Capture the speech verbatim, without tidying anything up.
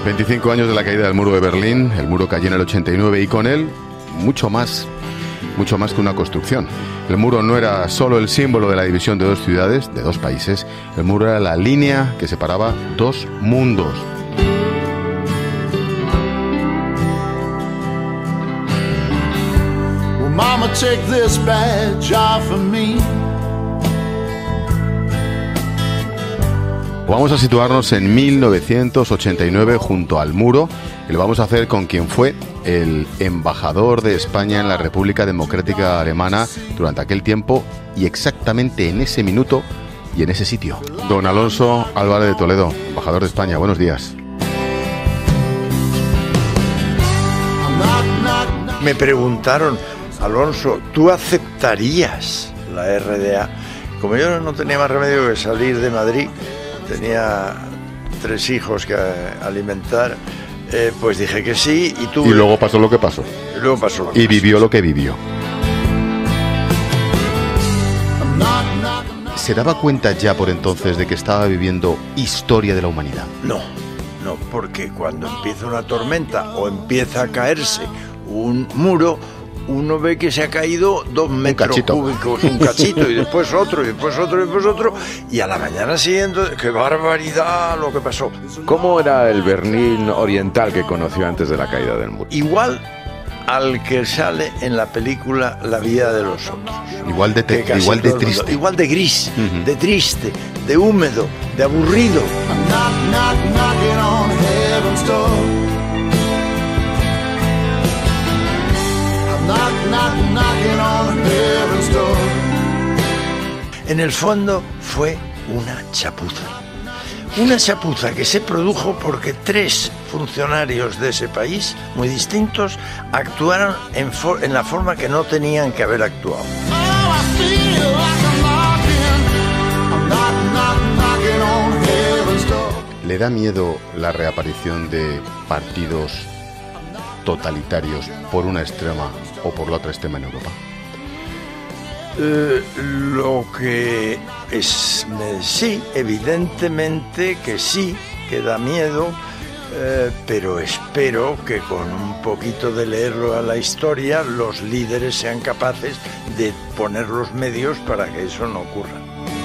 veinticinco años de la caída del muro de Berlín. El muro cayó en el ochenta y nueve y con él mucho más, mucho más que una construcción. El muro no era solo el símbolo de la división de dos ciudades, de dos países. El muro era la línea que separaba dos mundos. Well, mama, take this badge off of me. Vamos a situarnos en mil novecientos ochenta y nueve junto al muro y lo vamos a hacer con quien fue el embajador de España en la República Democrática Alemana durante aquel tiempo y exactamente en ese minuto y en ese sitio. Don Alonso Álvarez de Toledo, embajador de España, buenos días. Me preguntaron, Alonso, ¿tú aceptarías la R D A? Como yo no tenía más remedio que salir de Madrid, tenía tres hijos que alimentar, eh, pues dije que sí y tuve... Y luego pasó lo que pasó. Y luego pasó lo que Y pasó. vivió lo que vivió. ¿Se daba cuenta ya por entonces de que estaba viviendo historia de la humanidad? No, no, porque cuando empieza una tormenta o empieza a caerse un muro, uno ve que se ha caído dos metros cachito. cúbicos, un cachito, y después otro, y después otro, y después otro, y a la mañana siguiente, ¡qué barbaridad lo que pasó! ¿Cómo era el Berlín oriental que conoció antes de la caída del muro? Igual al que sale en la película La vida de los otros. Igual de, te- Que casi igual de todo el mundo- triste. Igual de gris, Ujú. de triste, de húmedo, de aburrido. I'm knock, knock, knocking on heaven's door. I'm knock, knock, knocking on heaven's door. En el fondo fue una chapuza. Una chapuza que se produjo porque tres funcionarios de ese país, muy distintos, actuaron en, for- en la forma que no tenían que haber actuado. Oh, I feel like I'm knocking. I'm knock, knock, knocking on heaven's door. ¿Le da miedo la reaparición de partidos totalitarios por una extrema o por la otra extrema en Europa? Eh, lo que es, eh, sí, evidentemente que sí, que da miedo, eh, pero espero que con un poquito de leerlo a la historia los líderes sean capaces de poner los medios para que eso no ocurra.